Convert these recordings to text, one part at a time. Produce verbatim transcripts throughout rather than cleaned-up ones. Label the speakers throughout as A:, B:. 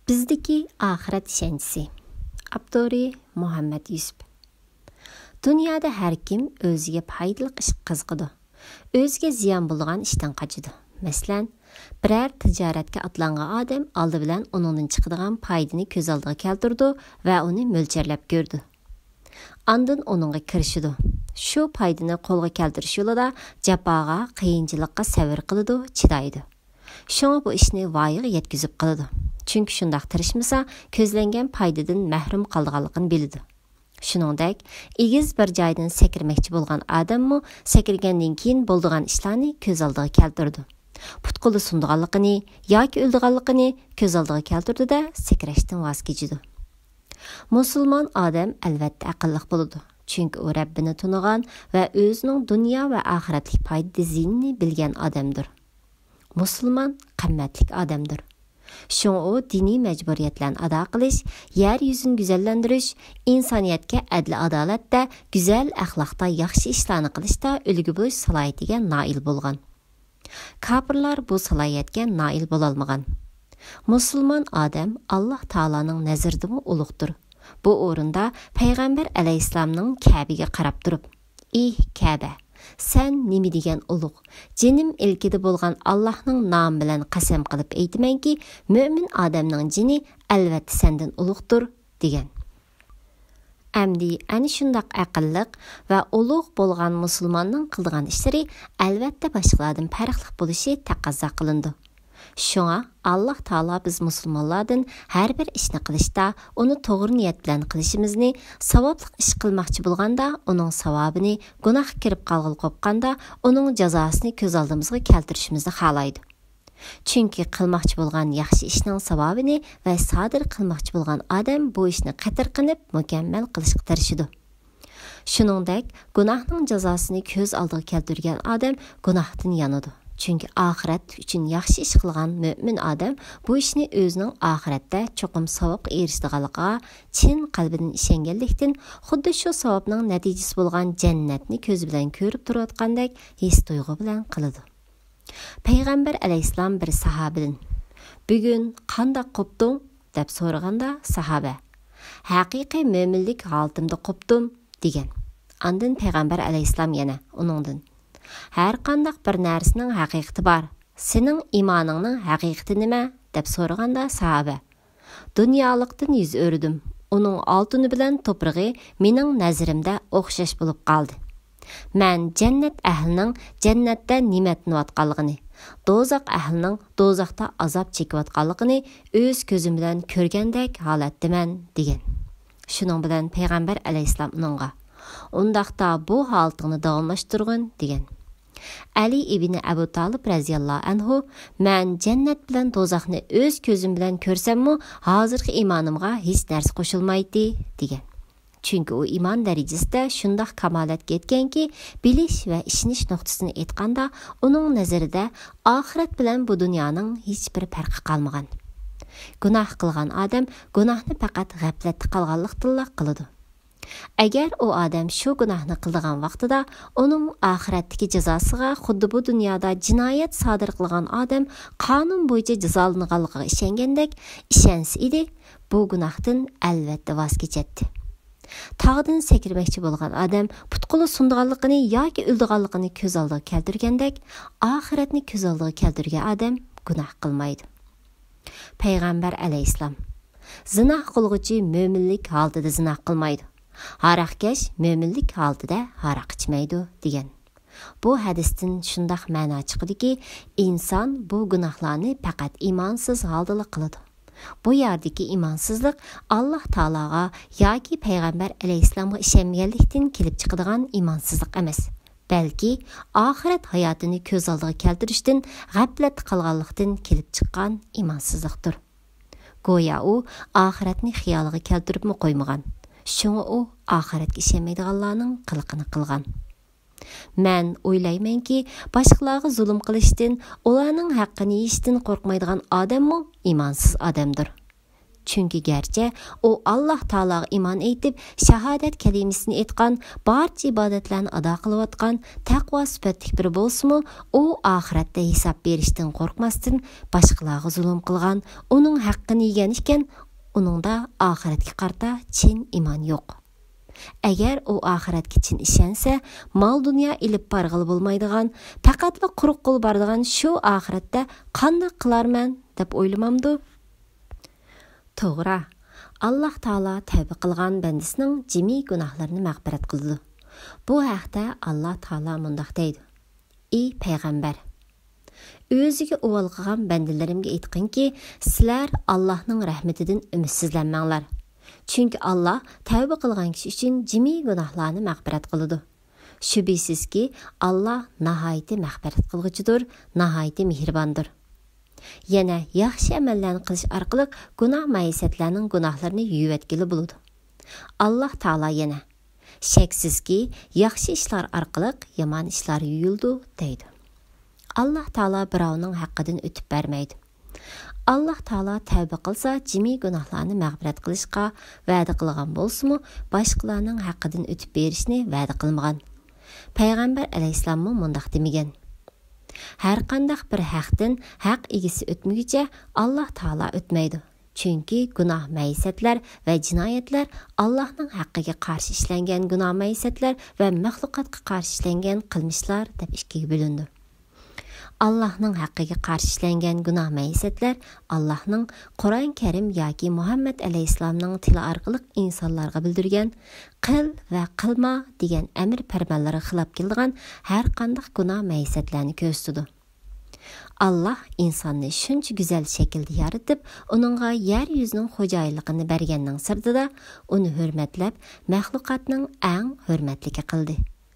A: Bizdeki ahiret işencisi. Abdori Muhammed Yusuf. Dünyada her kim özüge paydalık iş qızgıdı. Özüge ziyan bulgan işten qaçıdı. Meselen, birer ticaretke atlangan adam aldı bilen onundan çıkıdığan paydını köz aldığı keltirdi ve onu mölçerlep gördü. Andın onunla kirişidi. Şu paydını kolga keltiriş yolida japaga, qiyinchilikka sabr qılıdı, çidaydı. Şoňa bu işni vaýyga yetkizip qılıdı. Çünkü şundaq tirişmasa, közlengen paydadan mahrum qaldıqanlygyny bildi. Şuningdek, egiz bir joydan sekirmekçi bolgan adammy sekirgenden keyin boldigan işlarni köz aldyga keltirdi. Putqulu sunduğanlygyny yoki öldüganlygyny köz aldyga keltirdi da sekirişden vaz kechidi. Musulman adam albatta aqyllyk boludy. Çünkü o Rabbini tunugan ve özünün dünya ve ahiretlik payda zinni bilgen adamdır. Musulman qimmatlik adamdır. Şoňa o dini mecburiyetlerini ada qilish, yer yüzünü güzellendiriş, insaniyetke adli adaletde, güzel ahlakta yaxşı işlarni qilishda ulgu buluş salayetiga nail bolgan. Kafirlar bu salayetke nail bolalmagan. Musulman adam Allah Taala'nın nazardımı ulug'dur. Bu o'rinda Payg'ambar alayhissalomning Ka'baga qarab turib: "Ey Ka'ba, sen nima degan ulug', jinim ilkida bo'lgan Allohning nomi bilan qasam qilib aytamanki, mo'min odamning jini albatta sendan ulug'dir" degan. Amdi ana shundaq aqlliq va ulug' bo'lgan musulmonning qildigan ishlari albatta boshqalardan farqli bo'lishi taqozo qilindi. Şoňa Allah Taala biz musulmonlardan her bir işni qilishda, onu to'g'ri niyat bilan qilishimizni, savoblik ish qilmoqchi bo'lganda, uning savobini, gunoh kirib qolg'il qopqanda, uning jazosini ko'z oldimizga keltirishimizni xohlaydi. Chunki qilmoqchi bo'lgan yaxshi ishning savobini va sodir qilmoqchi bo'lgan odam bu ishni qatir qilib, mukammal qilishga tirishadi. Shuningdek, gunohning jazosini ko'z oldiga keltirgan odam gunohdan yanadi. Çünkü ahiret üçün yaxşı iş qılğan mümin adam bu işini özünün ahiretde çoxum savab erişdiğalığa çin qalbidan işengenlikten xuddi şu savabның nəticesi bolğan cennetni köz bilen körüp turayotgandek his duygu bilen qılıdı. Peygamber aleyhisselam bir sahabidin: "Bugün qandaq qopdun?" dep soraganda sahabe: "Haqiqiy müminlik haltımda qopdum" degan. Andan Peygamber aleyhisselam yana onundan: "Her qandaq bir narsining haqiqati bar. Sening imoningning haqiqati nima?" deb so'raganda sahabe: "Dunyolikdan yuz o'rdim. Uning oltini bilan to'prog'i mening nazarimda o'xshash bo'lib qoldi. Men jannat ahlining jannatda ne'matlanayotganligini, dozoq ahlining dozoqda azob chekayotganligini o'z ko'zim bilan ko'rgandek holatdaman" degan. Shuning bilan Payg'ambar alayhissalom uningga: "Undaqda bu holatingni davomlashtirgin" degan. Ali ibn Abu Talib raziyallahu anhu: "Men jannat bilan dozoqni o'z ko'zim bilan ko'rsammi, hozirgi imonimga hech narsa qo'shilmaydi" degan. Chunki u iymon darajasida shundoq kamolatga yetganki, bilish va ishonish nuqtasini aytganda, uning nazarida oxirat bilan bu dunyoning hech bir farqi qolmagan. Gunoh qilgan odam gunohni faqat g'aflatda qolganlikdilla qiladi. Agar o adam şu günahını qildigan vaqtida onun ahiretdeki jazosiga xuddi bu dunyoda jinoyat sodir qilgan odam qonun bo'yicha jazolanganligiga ishongandek ishonsa edi, bu gunohdan albatta voz kechadi. Tog'dan sekirmoqchi bo'lgan odam putquli sundiganligini yoki o'ldiganligini ko'z oldiga keltirgandek, oxiratni ko'z oldiga keltirgan odam gunoh qilmaydi. Payg'ambar alayhissalom: "Zina qilguvchi mo'minlik holatida zina qilmaydi. Haraqkesh mo'minlik holatida haraq ichmaydi" degan. Bu hadisdan shundoq ma'no chiqadiki, inson bu gunohlarni faqat imonsiz holda qiladi. Bu yerdagi imonsizlik Allah Taolaga yoki Payg'ambar alayhissalomga ishonmaganlikdan kelib chiqadigan imonsizlik emas, balki oxirat hayotini ko'z oldiga keltirishdan g'aflat qilganlikdan kelib chiqqan imonsizlikdir. Go'yo u oxiratni xiyoliga keltiribmi qo'ymagan. Şoňa o ahiretga ishonmaydiganlarning qilqini qilgan. Men o'ylaymanki, boshqalarga zulm qilishdan, ularning haqqini yeyishdan qo'rqmaydigan odammi imonsiz odamdir. Çünki gerçi o Allah Taalaga iman etib, shahodat kalimasini aytgan, barcha ibodatlarni ado qilayotgan taqvo sifatlik bir bo'lsa-mu, u oxiratda hisob berishdan qo'rqmasdan boshqalarga zulm qilgan, uning haqqini yegan ekan, uningda oxiratga qarta chin iman yo'q. Agar u oxiratga chin ishonsa, mol dunyo ilib barg'il bo'lmaydigan, faqatla quruq qo'l boradigan shu oxiratda qanday qilarman deb o'ylamamdi. To'g'ri, Alloh taolo tavba qilgan bandasining jimi gunohlarini mag'firat qildi. Bu haqda Alloh taolo mundaq deydi: "Ey payg'ambar, o'ziga o'val qilgan bandalarimga aytqinki, sizlar Allohning rahmatidan umidsizlanmanglar. Chunki Alloh tavba qilgan kishi uchun jimi gunohlarni mag'firat qiladi. Shubhisizki, Alloh nihoyatda mag'firat qilg'uchidir, nihoyatda mehribondir." Yana yaxshi amallarni qilish orqali gunoh maisatlarning gunohlarini yuvatkili bo'ladi. Alloh taolo yana: "Shaksizki, yaxshi ishlar orqali yomon ishlar yuyildi" deydi. Alloh taolo birovning haqqidan o'tib bermaydi. Alloh taolo tavba qilsa, jimi gunohlarni mag'firat qilishga va'da qilgan bo'lsa-mu, boshqalarning haqqidan o'tib berishni va'da qilmagan. Payg'ambar alayhisalom mundaq demagan: "Har qanday bir haqdan haq egisi o'tmaguncha Alloh taolo o'tmaydi. Chunki gunoh maisatlar va jinoyatlar Allohning haqqiga qarshi ishlangan gunoh maisatlar va maxluqotga qarshi ishlangan qilmishlar deb ikkiga bo'lindi." Allohning haqqiga qarshi ishlangan gunoh maisatlar Allohning Qur'on Karim yoki Muhammad alayhisalomning tili orqali insonlarga bildirgan qil va qilma degan amr farmonlariga xilof kelgan har qanday gunoh maisatlarni ko'rsatdi. Alloh insonni shuncha go'zal shaklda yaratib, uningga yer yuzining xo'jayinligini berganning sirtida uni hurmatlab, maxluqotning eng hurmatligi qildi.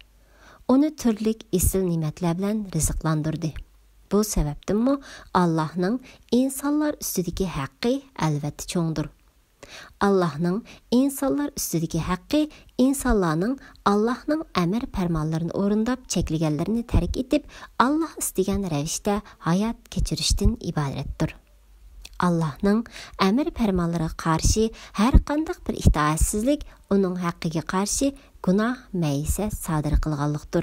A: Uni turli esil ne'matlar bilan rizqlantirdi. Bu sababdanmi Allohning insonlar ustidagi haqqi albatta cho'ngdir. Allohning insonlar ustidagi haqqi insonlarning Allohning amr farmonlarini o'rindab cheklaganlarini tark etib, Alloh istagan ravishda hayot kechirishdan iboratdir. Allohning amr farmonlariga qarshi har qanday bir itoatsizlik uning haqqiga qarshi gunoh maisat sodir qilganlikdir.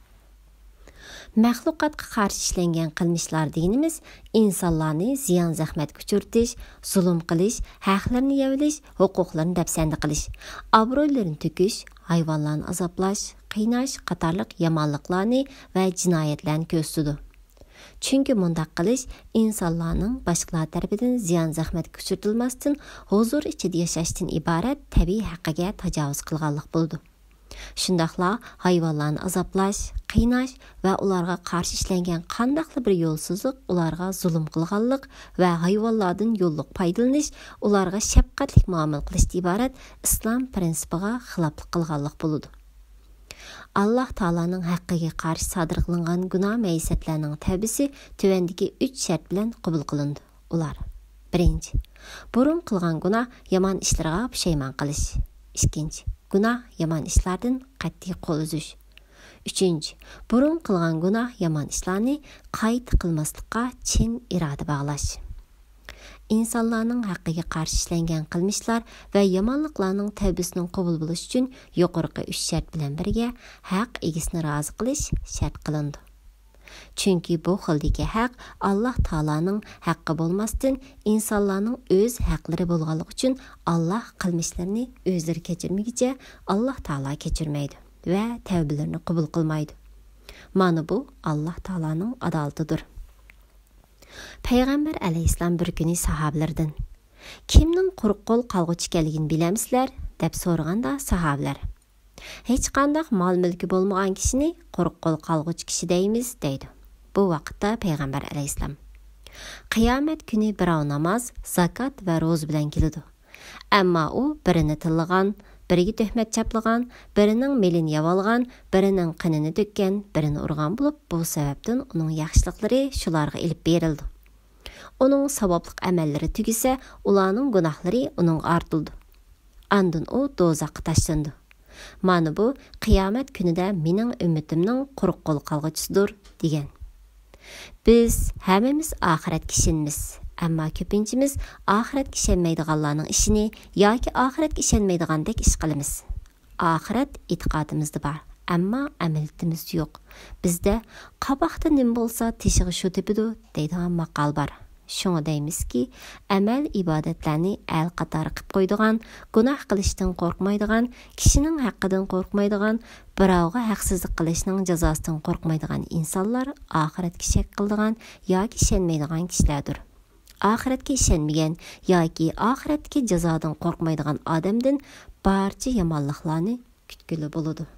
A: Maxluqotga qarshi ishlangan qilmishlar deganimiz insonlarni ziyon zahmatga uchirtish, zulm qilish, haqlarni yevilish, huquqlarni dafsanda qilish, obro'ylarini to'kish, hayvonlarni azoblash, qiynash qatorliq yomonliklarni va jinoyatlarni ko'rsatdi. Chunki mundaq qilish insonlarning boshqalar tarafidan ziyon zahmatga uchirtilmasdan huzur ichida yashashdan iborat tabiiy haqqiga tajovuz qilganlik bo'ldi. Shundaqla hayvonlarni azoblash, qiynash va ularga qarshi ishlangan qandaqli bir yo'lsizlik, ularga zulm qilganlik va hayvonlardan yo'lliq foydalanish, ularga shafqatli muomala qilishdan iborat islom prinsipiga xiloflik qilganlik bo'ladi. Alloh taolaning haqqiga qarshi sodir qilingan gunoh maisatlarning tavbasi tuvandagi uch shart bilan qabul qilindi. Ular: birinchi, burun qilgan gunoh yomon ishlarga pushaymon qilish. Ikkinchi, gunoh yomon ishlardan qat'iy qo'l uzish. Uchinchi, burun qilgan gunoh yomon ishlarni qayta qilmaslikqa chin iroda bog'lash. İnsanlarning haqqiga qarshi ishlangan qilmishlar va yomonliklarning tavbasining qabul bo'lishi uchun yuqorqi uch shart bilan birga haq egisini rozi qilish shart qilindi. Chunki bu xildagi haq Alloh taolaning haqqi bo'lmasdan insonlarning o'z haqlari bo'lganligi uchun Alloh qilmishlarini o'zlari kechirmaguncha Alloh taolo kechirmaydi va tavbalarini qabul qilmaydi. Mana bu Alloh taolaning adolatidir. Payg'ambar alayhissalom bir kuni sahobalardan: "Kimning quruq qo'l qolg'uchi ekanligini bilamsizlar?" deb so'raganda sahobalar: "Hech qanday mol-mulki bo'lmagan kishini quruq qo'l qolg'uchi kishi deymiz" deydi. Bu vaqtda payg'ambar alayhissalom: "Qiyomat kuni birov namoz, zakot va ro'za bilan keladi. Ammo u birini tillagan, biriga tuhmat chaplagan, birining melini yavolgan, birining qinini to'kkan, birini urgan bo'lib, bu sababdan uning yaxshiliklari shularga ilib berildi. Uning savoblik amallari tugisa, ularning gunohlari uning ortildi. Andin u do'zaxga tashlandi. Mana bu qiyomat kunida mening ummatimning quruq qo'l qolg'uchisidir" degan. Biz hammamiz oxiratga ishonamiz. Әмма көпінчimiz ақыретке ishonmaydiganlarning ishini yoki ақыретке ishonmaydigandek ish qilamiz. Ақырет etiqadimizda бар, әмма әмәлиятimiz yo'q. Bizda qaboqda nima bo'lsa, teshig'i shu tepidu deydigan maqol бар. Şuna deymizki, əməl ibadətlərini əl qatarı qıb qoyduğan, günah qilishdən qorxmaydigan, kişinin haqqıdan qorxmaydigan, birovga haqsızlıq qilishning jazosidan qorxmaydigan insonlar oxiratga shak qildigan yoki ishonmaydigan kishilardir. Oxiratga ishonmagan yoki oxiratga jazodan qo'rqmaydigan odamdan barcha yomonliklarni kutgili bo'ladi.